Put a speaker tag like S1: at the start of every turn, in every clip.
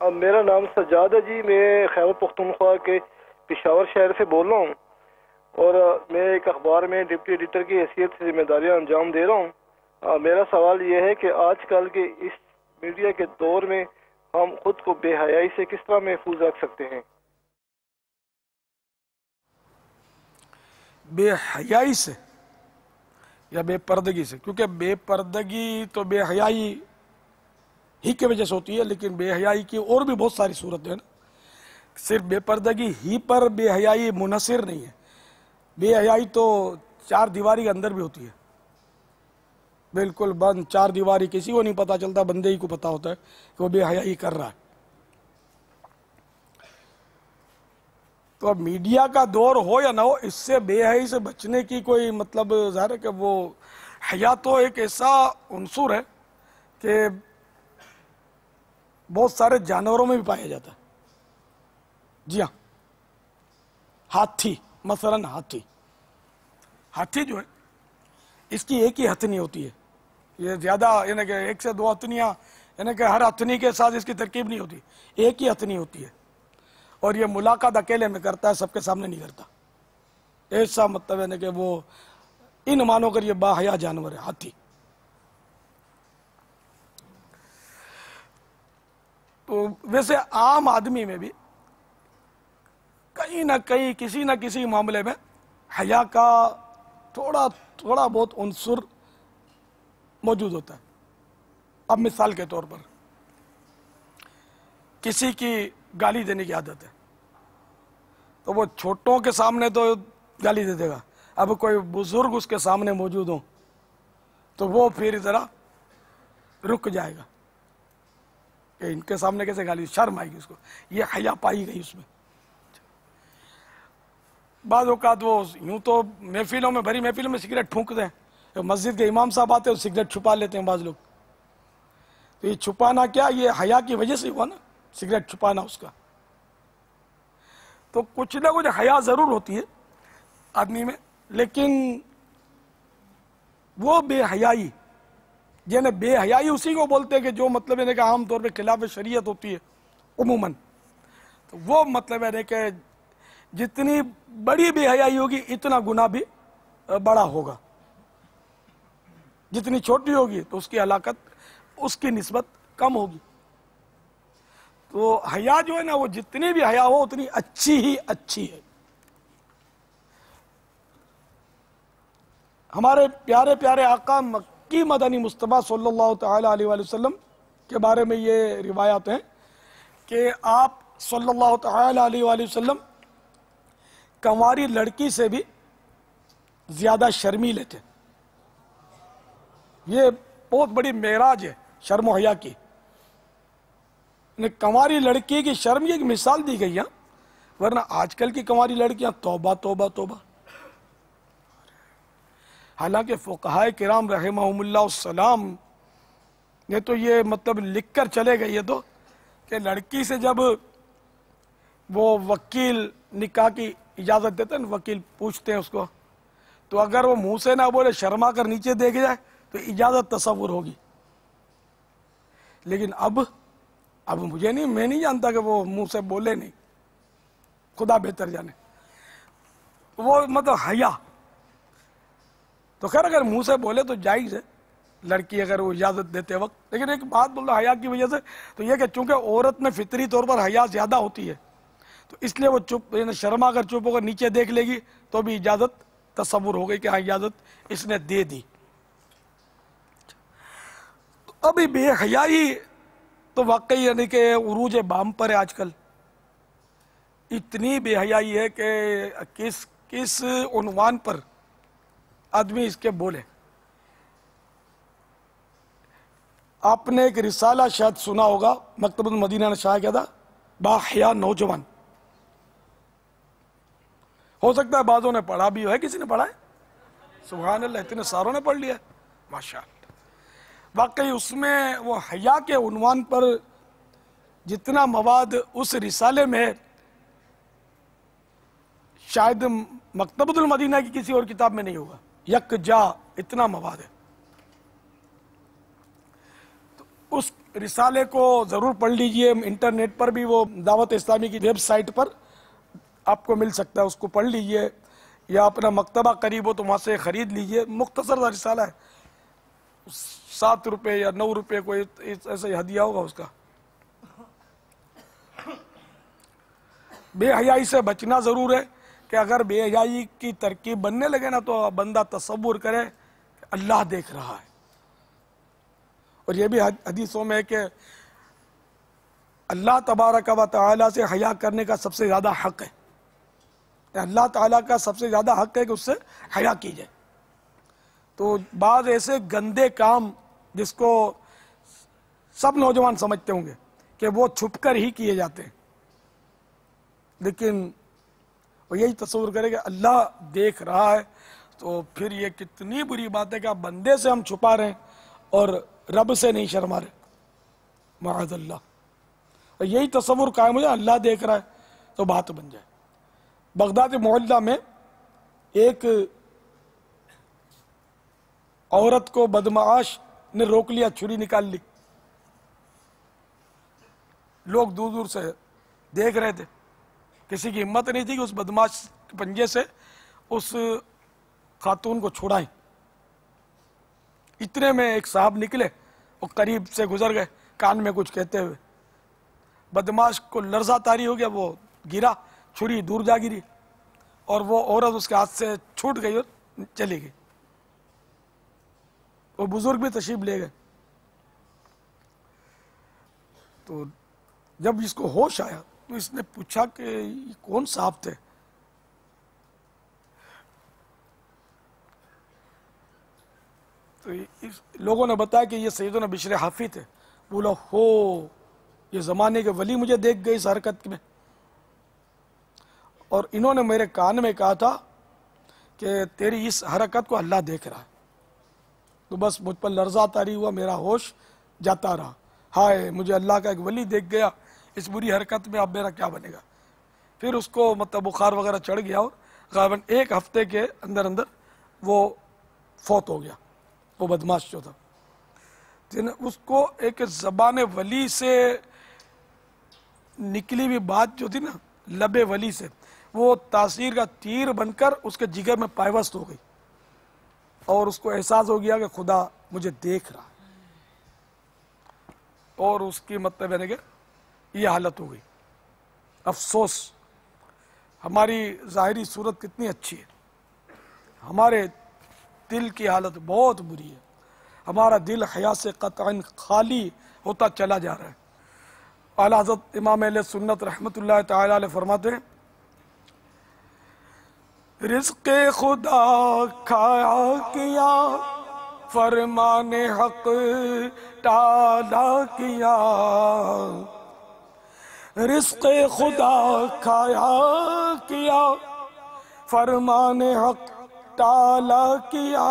S1: میرا نام سجاد ہے جی، میں خیبر پختونخوا کے پشاور شہر سے بول رہا ہوں، اور میں ایک اخبار میں ڈپٹی ایڈیٹر کی حیثیت سے ذمہ داریاں انجام دے رہا ہوں۔ میرا سوال یہ ہے کہ آج کل کے اس میڈیا کے دور میں ہم خود کو بے حیائی سے کس طرح محفوظ رکھ سکتے ہیں؟
S2: بے حیائی سے یا بے پردگی سے؟ کیونکہ بے پردگی تو بے حیائی ہی کی وجہ سے ہوتی ہے، لیکن بے حیائی کی اور بھی بہت ساری صورتیں ہیں نا۔ صرف بے پردگی ہی پر بے حیائی منحصر نہیں ہے، بے حیائی تو چار دیواری کے اندر بھی ہوتی ہے، بالکل بند چار دیواری، کسی کو نہیں پتا چلتا، بندے ہی کو پتا ہوتا ہے کہ وہ بے حیائی کر رہا ہے۔ تو اب میڈیا کا دور ہو یا نہ ہو، اس سے بے حیائی سے بچنے کی کوئی مطلب ظاہر ہے کہ وہ حیا تو ایک ایسا عنصر ہے کہ بہت سارے جانوروں میں بھی پایا جاتا ہے۔ جی ہاں، ہاتھی مثلا، ہاتھی جو ہے اس کی ایک ہی ہتھنی ہوتی ہے، یہ زیادہ یعنی کہ ایک سے دو ہتھنیاں، یعنی کہ ہر ہتھنی کے ساتھ اس کی ترکیب نہیں ہوتی، ایک ہی ہتھنی ہوتی ہے، اور یہ ملاقات اکیلے میں کرتا ہے، سب کے سامنے نہیں کرتا۔ ایسا مطلب ہے کہ وہ ان مانو کر یہ با حیا جانور ہے ہاتھی۔ تو ویسے عام آدمی میں بھی کہیں نہ کہیں کسی نہ کسی معاملے میں حیا کا تھوڑا بہت عنصر موجود ہوتا ہے۔ اب مثال کے طور پر کسی کی گالی دینے کی عادت ہے، تو وہ چھوٹوں کے سامنے تو گالی دے دے گا، اب کوئی بزرگ اس کے سامنے موجود ہوں تو وہ پھر ذرا رک جائے گا کہ ان کے سامنے کیسے گالی، شرم آئے گی اس کو، یہ حیا پائی گئی اس میں۔ بعض اوقات وہ یوں تو محفلوں میں، بھری محفلوں میں سگریٹ پھونکتے ہیں، مسجد کے امام صاحب آتے ہیں سگریٹ چھپا لیتے ہیں بعض لوگ، تو یہ چھپانا کیا، یہ حیا کی وجہ سے ہوا نا، سگریٹ چھپانا اس کا۔ تو کچھ نہ کچھ حیا ضرور ہوتی ہے آدمی میں، لیکن وہ بے حیائی، یعنی بے حیائی اسی کو بولتے ہیں کہ جو مطلب ہے کہ عام طور پہ خلاف شریعت ہوتی ہے عموماً، تو وہ مطلب ہے کہ جتنی بڑی بے حیائی ہوگی اتنا گناہ بھی بڑا ہوگا، جتنی چھوٹی ہوگی تو اس کی ہلاکت اس کی نسبت کم ہوگی۔ تو حیا جو ہے نا، وہ جتنی بھی حیا ہو اتنی اچھی ہی اچھی ہے۔ ہمارے پیارے پیارے آقا مکی مدنی مصطفیٰ صلی اللہ تعالی علیہ وآلہ وسلم کے بارے میں یہ روایات ہیں کہ آپ صلی اللہ تعالی علیہ وآلہ وسلم کنواری لڑکی سے بھی زیادہ شرمیلے تھے۔ یہ بہت بڑی معراج ہے شرم و حیا کی، کنواری لڑکی کی شرم، یہ ایک مثال دی گئی ہے، ورنہ آج کل کی کنواری لڑکیاں توبہ توبہ توبہ۔ حالانکہ فقہائے کرام رحمہم اللہ السلام نے تو یہ مطلب لکھ کر چلے گئے یہ تو کہ لڑکی سے جب وہ وکیل نکاح کی اجازت دیتے ہیں، وکیل پوچھتے ہیں اس کو، تو اگر وہ منہ سے نہ بولے، شرما کر نیچے دیکھ جائے تو اجازت تصور ہوگی۔ لیکن اب مجھے نہیں، میں نہیں جانتا کہ وہ منہ سے بولے نہیں، خدا بہتر جانے، وہ مطلب حیا۔ تو خیر اگر منہ سے بولے تو جائز ہے لڑکی اگر وہ اجازت دیتے وقت، لیکن ایک بات بول رہا حیا کی وجہ سے، تو یہ کہ چونکہ عورت میں فطری طور پر حیا زیادہ ہوتی ہے، تو اس لیے وہ چپ، یعنی شرما کر چپ ہو کر نیچے دیکھ لے گی تو بھی اجازت تصور ہو گئی کہ ہاں اجازت اس نے دے دی۔ تو ابھی بے حیائی تو واقعی یعنی کہ عروج بام پر ہے آج کل، اتنی بے حیائی ہے کہ کس عنوان پر آدمی اس کے بولے۔ آپ نے ایک رسالہ شاید سنا ہوگا، مکتبۃ المدینہ نے شائع کیا تھا، با حیا نوجوان، ہو سکتا ہے بعضوں نے پڑھا بھی ہے، کسی نے پڑھا ہے؟ سبحان اللہ، اتنے ساروں نے پڑھ لیا ہے، ماشاءاللہ۔ واقعی اس میں وہ حیا کے عنوان پر جتنا مواد اس رسالے میں ہے، شاید مکتبۃ المدینہ کی کسی اور کتاب میں نہیں ہوگا، یک جا اتنا مواد ہے۔ تو رسالے کو ضرور پڑھ لیجئے، انٹرنیٹ پر بھی وہ دعوت اسلامی کی ویب سائٹ پر آپ کو مل سکتا ہے، اس کو پڑھ لیجئے، یا اپنا مکتبہ قریب ہو تو وہاں سے خرید لیجئے۔ مختصر سا رسالہ ہے، 7 روپے یا 9 روپے کوئی ایسا ہی ہدیہ ہوگا اس کا۔ بے حیائی سے بچنا ضرور ہے کہ اگر بے حیائی کی ترکیب بننے لگے نا تو بندہ تصور کرے کہ اللہ دیکھ رہا ہے۔ اور یہ بھی حدیثوں میں ہے کہ اللہ تبارک و تعالیٰ سے حیا کرنے کا سب سے زیادہ حق ہے، اللہ تعالیٰ کا سب سے زیادہ حق ہے کہ اس سے حیا کی جائے۔ تو بعض ایسے گندے کام جس کو سب نوجوان سمجھتے ہوں گے کہ وہ چھپ کر ہی کیے جاتے ہیں، لیکن وہ یہی تصور کرے کہ اللہ دیکھ رہا ہے تو پھر یہ کتنی بری بات ہے کہ آپ بندے سے ہم چھپا رہے ہیں اور رب سے نہیں شرما رہے، معاذ اللہ۔ اور یہی تصور قائم ہو جائے اللہ دیکھ رہا ہے تو بات بن جائے۔ بغداد محلہ میں ایک عورت کو بدمعاش نے روک لیا، چھری نکال لی، لوگ دور دور سے دیکھ رہے تھے، کسی کی ہمت نہیں تھی کہ اس بدمعاش کے پنجے سے اس خاتون کو چھڑائیں۔ اتنے میں ایک صاحب نکلے اور قریب سے گزر گئے کان میں کچھ کہتے ہوئے، بدمعاش کو لرزہ طاری ہو گیا، وہ گرا، چھری دور جا گری اور وہ عورت اس کے ہاتھ سے چھوٹ گئی اور چلی گئی۔ وہ بزرگ بھی تشریف لے گئے۔ تو جب اس کو ہوش آیا تو اس نے پوچھا کہ یہ کون صاحب تھے؟ تو لوگوں نے بتایا کہ یہ سیدنا بشر حافی تھے۔ بولا ہو، یہ زمانے کے ولی مجھے دیکھ گئے اس حرکت میں، اور انہوں نے میرے کان میں کہا تھا کہ تیری اس حرکت کو اللہ دیکھ رہا ہے۔ تو بس مجھ پر لرزہ طاری ہوا، میرا ہوش جاتا رہا، ہائے مجھے اللہ کا ایک ولی دیکھ گیا اس بری حرکت میں، اب میرا کیا بنے گا۔ پھر اس کو بخار وغیرہ چڑھ گیا اور غالباً 1 ہفتے کے اندر وہ فوت ہو گیا، وہ بدمعاش جو تھا۔ اس کو ایک زبان ولی سے نکلی ہوئی بات جو تھی نا، لب ولی سے، وہ تاثیر کا تیر بن کر اس کے جگر میں پائبست ہو گئی، اور اس کو احساس ہو گیا کہ خدا مجھے دیکھ رہا ہے، اور اس کی مطلب ہے کہ یہ حالت ہو گئی۔ افسوس، ہماری ظاہری صورت کتنی اچھی ہے، ہمارے دل کی حالت بہت بری ہے، ہمارا دل حیا سے قطعاً خالی ہوتا چلا جا رہا ہے۔ اعلیٰ حضرت امام اہل سنت رحمۃ اللہ تعالی علیہ فرماتے ہیں، رزق خدا کھایا کیا، فرمان حق ٹالا کیا، رزق خدا کھایا کیا، فرمان حق ٹالا کیا،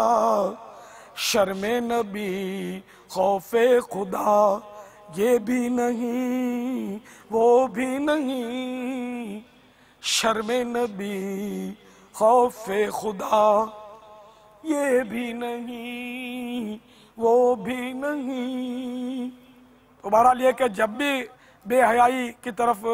S2: شرم نبی خوف خدا یہ بھی نہیں وہ بھی نہیں، شرم نبی خوف خدا یہ بھی نہیں وہ بھی نہیں۔ تو بہرحال یہ کہ جب بھی بے حیائی کی طرف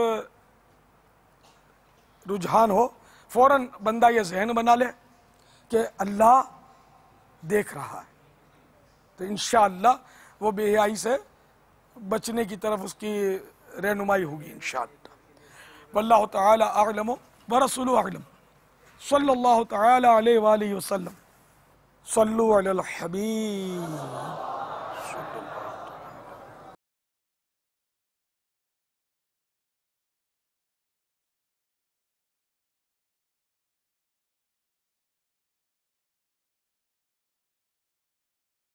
S2: رجحان ہو، فوراً بندہ یہ ذہن بنا لے کہ اللہ دیکھ رہا ہے، تو انشاءاللہ وہ بے حیائی سے بچنے کی طرف اس کی رہنمائی ہوگی انشاءاللہ۔ واللہ تعالی اعلم ورسولہ اعلم، صلی اللہ تعالی علیہ وآلہ وسلم، صلو علی الحبیب۔